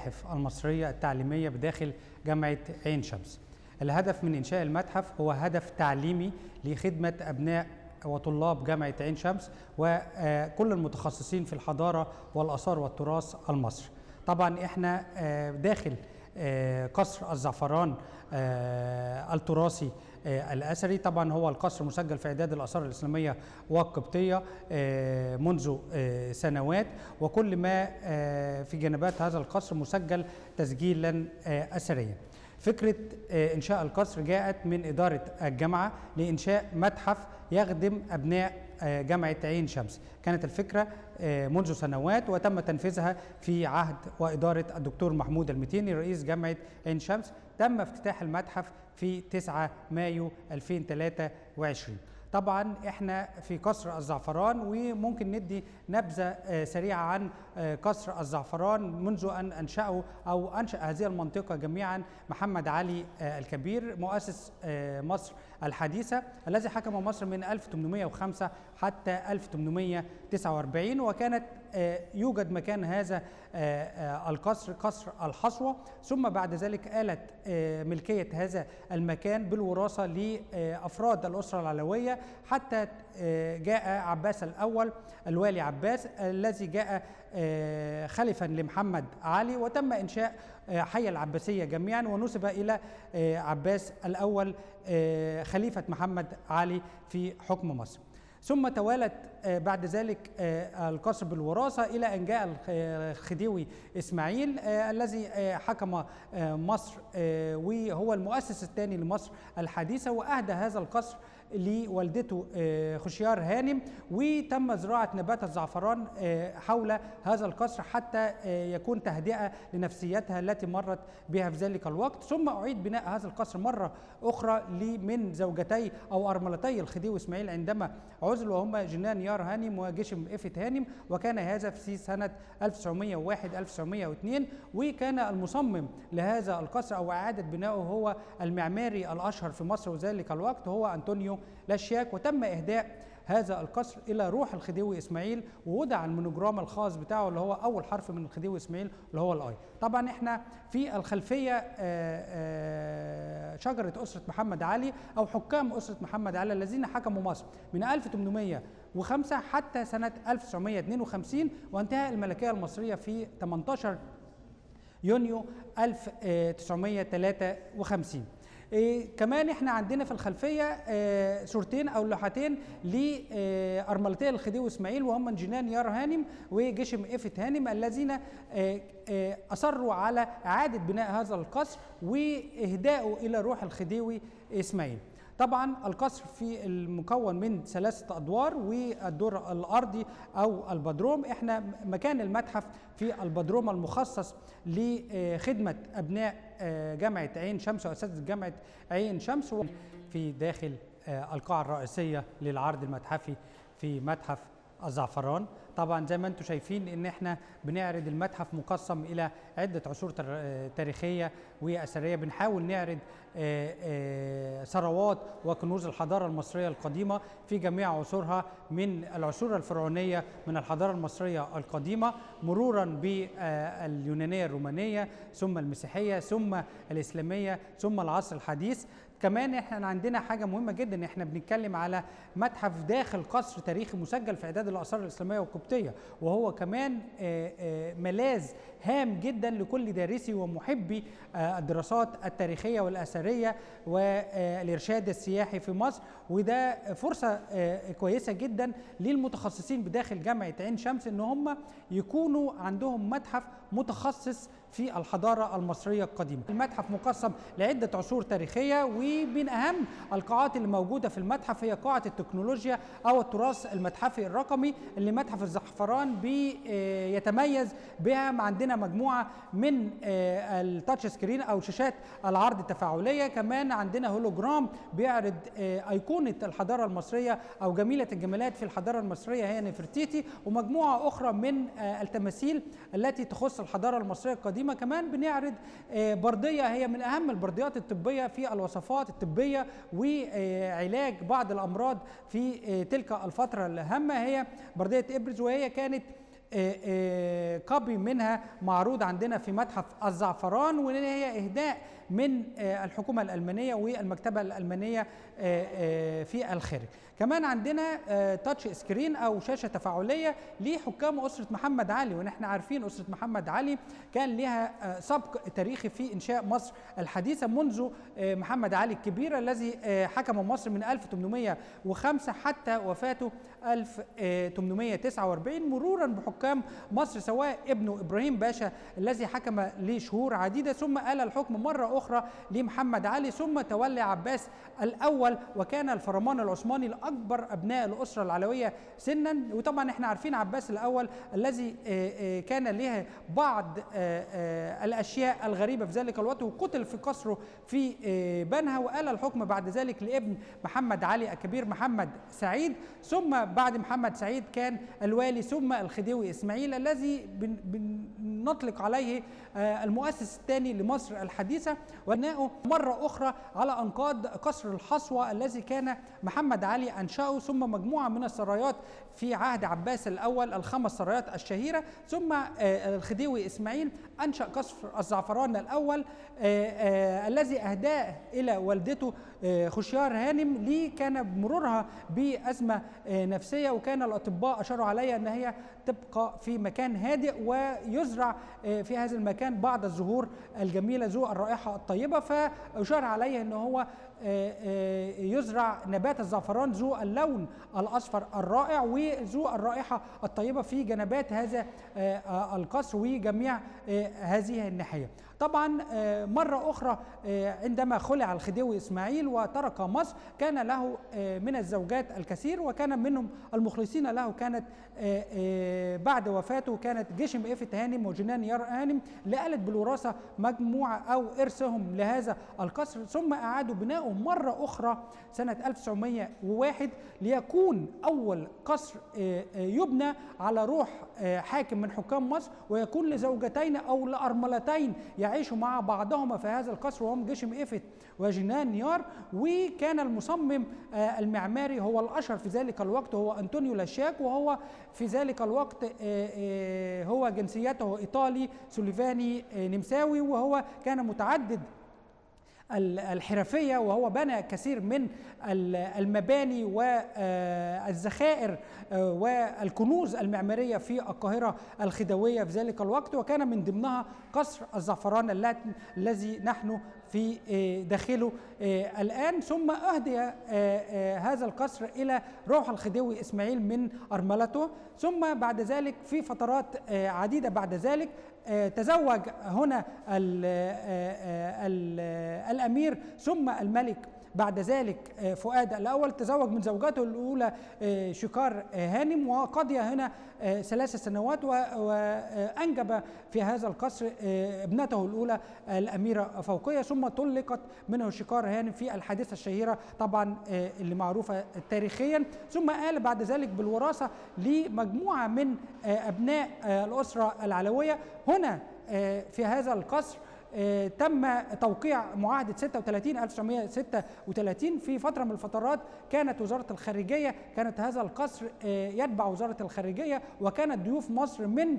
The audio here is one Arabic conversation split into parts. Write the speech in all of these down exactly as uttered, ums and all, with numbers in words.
المتاحف المصرية التعليمية بداخل جامعة عين شمس. الهدف من إنشاء المتحف هو هدف تعليمي لخدمة أبناء وطلاب جامعة عين شمس وكل المتخصصين في الحضارة والآثار والتراث المصري. طبعا احنا داخل قصر الزعفران التراثي الأثري. طبعا هو القصر مسجل في إعداد الآثار الإسلامية والقبطية منذ سنوات، وكل ما في جنبات هذا القصر مسجل تسجيلا أثريا. فكرة إنشاء القصر جاءت من إدارة الجامعة لإنشاء متحف يخدم أبناء جامعة عين شمس. كانت الفكرة منذ سنوات وتم تنفيذها في عهد وإدارة الدكتور محمود المتيني رئيس جامعة عين شمس. تم افتتاح المتحف في تسعة مايو ألفين وثلاثة وعشرين. طبعا احنا في قصر الزعفران، وممكن ندي نبذة سريعة عن قصر الزعفران منذ أن أنشأه أو أنشأ هذه المنطقة جميعا محمد علي الكبير مؤسس مصر الحديثة الذي حكم مصر من ألف وثمانمائة وخمسة حتى ألف وثمانمائة وتسعة وأربعين، وكانت يوجد مكان هذا القصر قصر الحصوة، ثم بعد ذلك آلت ملكية هذا المكان بالوراثة لأفراد الأسرة العلوية حتى جاء عباس الأول الوالي عباس الذي جاء خلفا لمحمد علي، وتم إنشاء حي العباسية جميعا ونسب إلى عباس الأول خليفة محمد علي في حكم مصر. ثم توالت بعد ذلك القصر بالوراثة إلى أن جاء الخديوي إسماعيل الذي حكم مصر وهو المؤسس الثاني لمصر الحديثة، وأهدى هذا القصر لوالدته خشيار هانم، وتم زراعة نبات الزعفران حول هذا القصر حتى يكون تهدئة لنفسيتها التي مرت بها في ذلك الوقت. ثم أعيد بناء هذا القصر مرة أخرى من زوجتي أو أرملتي الخديوي إسماعيل عندما عزل، وهما جنان يار هانم وجشم إفت هانم، وكان هذا في سنة ألف وتسعمائة وواحد ألف وتسعمائة واثنين. وكان المصمم لهذا القصر أو إعادة بنائه هو المعماري الأشهر في مصر وذلك الوقت هو أنطونيو لاشياك، وتم إهداء هذا القصر إلى روح الخديوي إسماعيل، ووضع المونوجرام الخاص بتاعه اللي هو أول حرف من الخديوي إسماعيل اللي هو الآي. طبعا إحنا في الخلفية شجرة أسرة محمد علي أو حكام أسرة محمد علي الذين حكموا مصر من ألف وثمانمائة وخمسة حتى سنة ألف وتسعمائة واثنين وخمسين، وانتهى الملكية المصرية في ثمانية عشر يونيو ألف وتسعمائة وثلاثة وخمسين. إيه كمان احنا عندنا في الخلفيه اه صورتين او لوحتين لارملتي الخديوي اسماعيل وهم جنان يار هانم وجشم إفت هانم الذين اه اه اصروا على اعاده بناء هذا القصر واهدائه الى روح الخديوي اسماعيل. طبعا القصر في المكون من ثلاثة أدوار، والدور الأرضي أو البدروم. احنا مكان المتحف في البدروم المخصص لخدمة أبناء جامعة عين شمس وأساتذة جامعة عين شمس في داخل القاعة الرئيسية للعرض المتحفي في متحف الزعفران. طبعا زي ما انتم شايفين ان احنا بنعرض المتحف مقسم الى عده عصور تاريخيه واثريه. بنحاول نعرض ثروات وكنوز الحضاره المصريه القديمه في جميع عصورها، من العصور الفرعونيه من الحضاره المصريه القديمه مرورا باليونانيه الرومانيه ثم المسيحيه ثم الاسلاميه ثم العصر الحديث. كمان احنا عندنا حاجه مهمه جدا، احنا بنتكلم على متحف داخل قصر تاريخي مسجل في اعداد الاثار الاسلاميه والقبطيه، وهو كمان ملاذ هام جدا لكل دارسي ومحبي الدراسات التاريخيه والاثريه والارشاد السياحي في مصر. وده فرصه كويسه جدا للمتخصصين بداخل جامعه عين شمس ان هم يكونوا عندهم متحف متخصص في الحضاره المصريه القديمه. المتحف مقسم لعده عصور تاريخيه، ومن اهم القاعات اللي موجوده في المتحف هي قاعه التكنولوجيا او التراث المتحفي الرقمي اللي متحف الزعفران بيتميز بها. عندنا مجموعه من التاتش سكرين او شاشات العرض التفاعليه، كمان عندنا هولوجرام بيعرض ايقونه الحضاره المصريه او جميله الجمالات في الحضاره المصريه هي نفرتيتي، ومجموعه اخرى من التماثيل التي تخص الحضاره المصريه القديمه. كمان بنعرض برديه هي من اهم البرديات الطبيه في الوصفات الطبيه وعلاج بعض الامراض في تلك الفتره الهامه، هي برديه ابرز، وهي كانت كوبي منها معروض عندنا في متحف الزعفران، وهي إهداء من الحكومة الألمانية والمكتبة الألمانية في الخارج. كمان عندنا تاتش سكرين أو شاشة تفاعلية لحكام أسرة محمد علي، ونحن عارفين أسرة محمد علي كان لها سبق تاريخي في إنشاء مصر الحديثة منذ محمد علي الكبير الذي حكم مصر من ألف وثمانمائة وخمسة حتى وفاته ألف وثمانمائة وتسعة وأربعين، مرورا بحكام مصر سواء ابنه إبراهيم باشا الذي حكم لشهور عديدة، ثم آل الحكم مرة أخرى لمحمد علي، ثم تولى عباس الأول وكان الفرمان العثماني الأكبر أبناء الأسرة العلوية سنا. وطبعا احنا عارفين عباس الأول الذي كان له بعض الأشياء الغريبة في ذلك الوقت، وقتل في قصره في بنها، وآل الحكم بعد ذلك لابن محمد علي الكبير محمد سعيد، ثم بعد محمد سعيد كان الوالي ثم الخديوي إسماعيل الذي بنطلق عليه المؤسس الثاني لمصر الحديثة، وبناؤه مرة أخرى على أنقاض قصر الحصوة الذي كان محمد علي أنشأه، ثم مجموعة من السرايات في عهد عباس الأول الخمس سرايات الشهيرة، ثم الخديوي إسماعيل أنشأ قصر الزعفران الأول الذي أهداه إلى والدته خشيار هانم، لي كان بمرورها بأزمة نفسية، وكان الأطباء أشاروا عليها أن هي تبقى في مكان هادئ ويزرع في هذا المكان بعض الزهور الجميلة ذو الرائحة الطيبة، فأشار عليه أنه هو يزرع نبات الزعفران ذو اللون الأصفر الرائع وذو الرائحة الطيبة في جنبات هذا القصر وجميع هذه الناحية. طبعا مرة أخرى عندما خلع الخديوي إسماعيل وترك مصر كان له من الزوجات الكثير، وكان منهم المخلصين له كانت بعد وفاته كانت جشم إفت هانم وجنان يار هانم، لقالت بالوراثة مجموعة أو إرثهم لهذا القصر، ثم أعادوا بناؤه مرة أخرى سنة ألف وتسعمائة وواحد ليكون أول قصر يبنى على روح حاكم من حكام مصر، ويكون لزوجتين أو لأرملتين يعيشوا مع بعضهما في هذا القصر وهم جشم إفت وجنان يار. وكان المصمم المعماري هو الأشهر في ذلك الوقت هو أنطونيو لاشاك، وهو في ذلك الوقت هو جنسيته إيطالي سليفاني نمساوي، وهو كان متعدد الحرفية، وهو بنى كثير من المباني والذخائر والكنوز المعمارية في القاهرة الخديوية في ذلك الوقت، وكان من ضمنها قصر الزعفران الذي نحن في داخله الآن. ثم أهدي هذا القصر إلى روح الخديوي إسماعيل من أرملته، ثم بعد ذلك في فترات عديدة بعد ذلك تزوج هنا ال ال الأمير ثم الملك بعد ذلك فؤاد الأول، تزوج من زوجته الأولى شكار هانم، وقضي هنا ثلاث سنوات وأنجب في هذا القصر ابنته الأولى الأميرة فوقية، ثم طلقت منه شكار هانم في الحادثة الشهيرة طبعا اللي معروفة تاريخيا. ثم آل بعد ذلك بالوراثة لمجموعة من أبناء الأسرة العلوية. هنا في هذا القصر تم توقيع معاهدة ستة وثلاثين ألف وتسعمائة وستة وثلاثين. في فترة من الفترات كانت وزارة الخارجية كانت هذا القصر يتبع وزارة الخارجية، وكانت ضيوف مصر من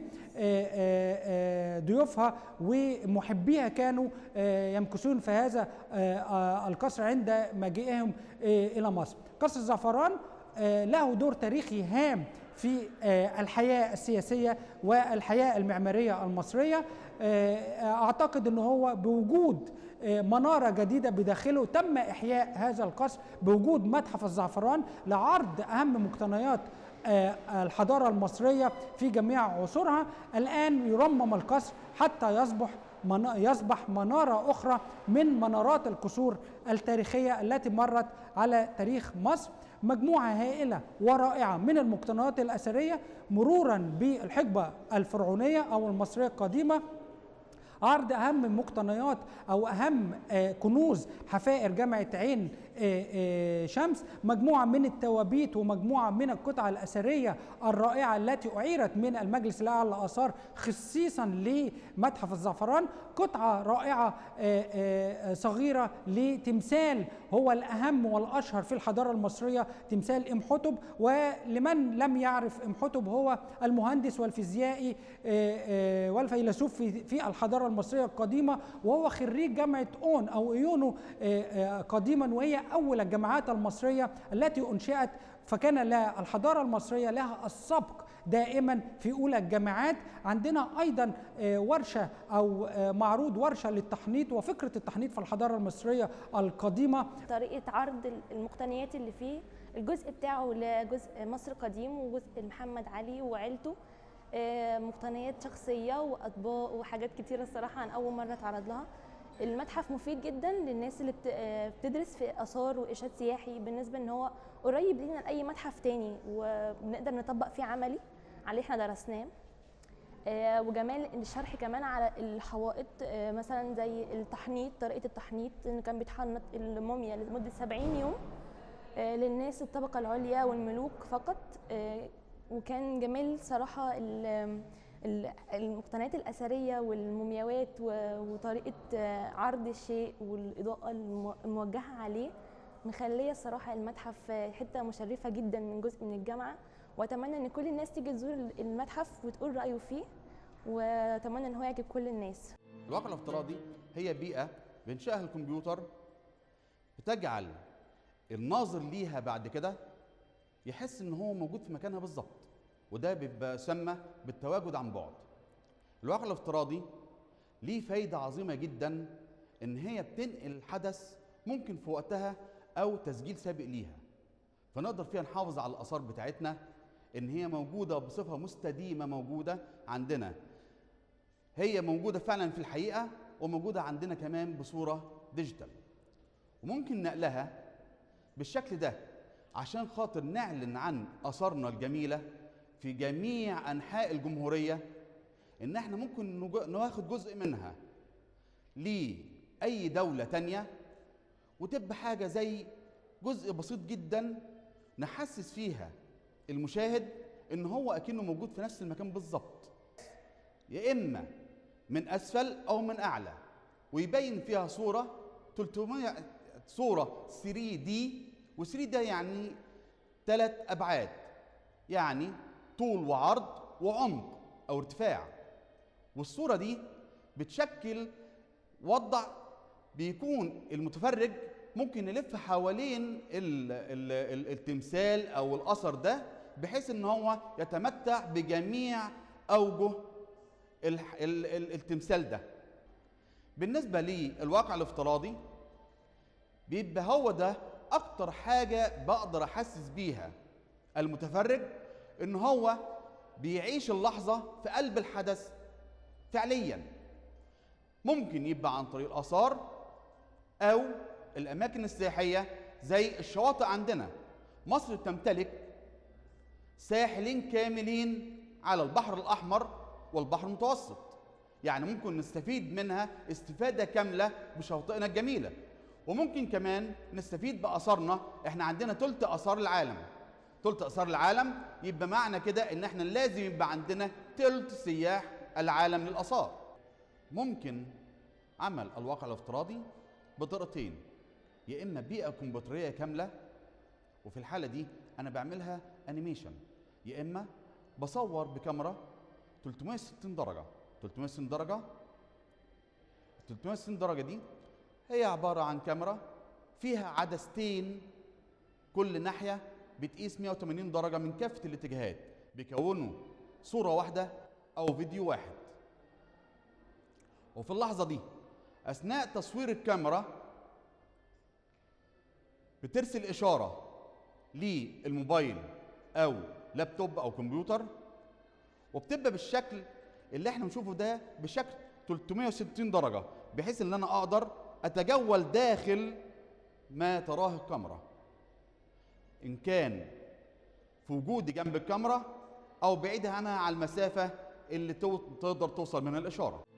ضيوفها ومحبيها كانوا يمكثون في هذا القصر عند مجيئهم إلى مصر. قصر الزعفران له دور تاريخي هام في الحياة السياسية والحياة المعمارية المصرية. أعتقد أنه هو بوجود منارة جديدة بداخله تم إحياء هذا القصر بوجود متحف الزعفران لعرض أهم مقتنيات الحضارة المصرية في جميع عصورها. الآن يرمم القصر حتى يصبح يصبح منارة أخرى من منارات القصور التاريخية التي مرت على تاريخ مصر. مجموعة هائلة ورائعة من المقتنيات الأثرية مرورا بالحقبة الفرعونية أو المصرية القديمة، عرض أهم مقتنيات أو أهم كنوز حفائر جامعة عين شمس، مجموعة من التوابيت ومجموعة من القطع الأثرية الرائعة التي أعيرت من المجلس الأعلى للآثار خصيصا لمتحف الزعفران، قطعة رائعة صغيرة لتمثال هو الأهم والأشهر في الحضارة المصرية، تمثال إمحتب. ولمن لم يعرف إمحتب، هو المهندس والفيزيائي والفيلسوف في الحضارة المصرية القديمة، وهو خريج جامعة أون أو إيونو قديما، وهي أول الجامعات المصرية التي أنشئت، فكان لها الحضارة المصرية لها السبق دائما في أولى الجامعات. عندنا أيضا ورشة أو معروض ورشة للتحنيط وفكرة التحنيط في الحضارة المصرية القديمة. طريقة عرض المقتنيات اللي فيه، الجزء بتاعه لجزء مصر قديم وجزء محمد علي وعيلته، مقتنيات شخصية وأطباق وحاجات كتيرة الصراحة أنا أول مرة أتعرض لها. المتحف مفيد جدا للناس اللي بتدرس في آثار وإرشاد سياحي، بالنسبة إن هو قريب لينا لأي متحف تاني وبنقدر نطبق فيه عملي على اللي احنا درسناه. وجمال الشرح كمان على الحوائط، مثلا زي التحنيط، طريقة التحنيط إن كان بيتحنط الموميا لمدة سبعين يوم للناس الطبقة العليا والملوك فقط. وكان جمال صراحة المقتنيات الأثرية والمومياوات وطريقة عرض الشيء والإضاءة الموجهة عليه مخلية الصراحة المتحف حتة مشرفة جدا من جزء من الجامعة. وأتمنى إن كل الناس تيجي تزور المتحف وتقول رأيه فيه، وأتمنى إن هو يعجب كل الناس. الواقع الافتراضي هي بيئة بينشأها الكمبيوتر بتجعل الناظر ليها بعد كده يحس إن هو موجود في مكانها بالظبط، وده بيبقى يسمى بالتواجد عن بعد. الواقع الافتراضي ليه فايدة عظيمة جدا، إن هي بتنقل الحدث ممكن في وقتها أو تسجيل سابق ليها، فنقدر فيها نحافظ على الآثار بتاعتنا إن هي موجودة بصفة مستديمة، موجودة عندنا، هي موجودة فعلا في الحقيقة وموجودة عندنا كمان بصورة ديجيتال، وممكن نقلها بالشكل ده عشان خاطر نعلن عن آثارنا الجميلة في جميع أنحاء الجمهورية، إن احنا ممكن ناخد جزء منها لأي دولة تانية، وتبقى حاجة زي جزء بسيط جدا نحسس فيها المشاهد إن هو أكنه موجود في نفس المكان بالظبط، يا إما من أسفل أو من أعلى، ويبين فيها صورة ثلاثمائة صورة ثري دي، و ثري دي يعني ثلاث أبعاد، يعني طول وعرض وعمق أو ارتفاع. والصورة دي بتشكل وضع بيكون المتفرج ممكن يلف حوالين ال ال ال التمثال أو الأثر ده، بحيث إن هو يتمتع بجميع أوجه ال ال ال التمثال ده. بالنسبة للواقع الافتراضي بيبقى هو ده أكتر حاجة بقدر أحسس بيها المتفرج إن هو بيعيش اللحظة في قلب الحدث فعليا. ممكن يبقى عن طريق الآثار أو الأماكن السياحية زي الشواطئ. عندنا مصر تمتلك ساحلين كاملين على البحر الأحمر والبحر المتوسط، يعني ممكن نستفيد منها استفادة كاملة بشواطئنا الجميلة، وممكن كمان نستفيد بآثارنا. احنا عندنا ثلث آثار العالم، ثلث آثار العالم، يبقى معنى كده ان احنا لازم يبقى عندنا ثلث سياح العالم للآثار. ممكن عمل الواقع الافتراضي بطريقتين، يا اما بيئة كمبيوترية كاملة، وفي الحالة دي انا بعملها انيميشن، يا اما بصور بكاميرا ثلاثمائة وستين درجة. ثلاثمائة وستين درجة ثلاثمائة وستين درجة دي هي عبارة عن كاميرا فيها عدستين، كل ناحية بتقيس مائة وثمانين درجة من كافة الاتجاهات، بيكونوا صورة واحدة أو فيديو واحد. وفي اللحظة دي أثناء تصوير الكاميرا بترسل إشارة للموبايل أو لابتوب أو كمبيوتر، وبتبقى بالشكل اللي احنا بنشوفه ده بشكل ثلاثمائة وستين درجة، بحيث ان انا اقدر اتجول داخل ما تراه الكاميرا، ان كان في وجودي جنب الكاميرا او بعيدها عنها على المسافة اللي تقدر توصل منها الاشارة.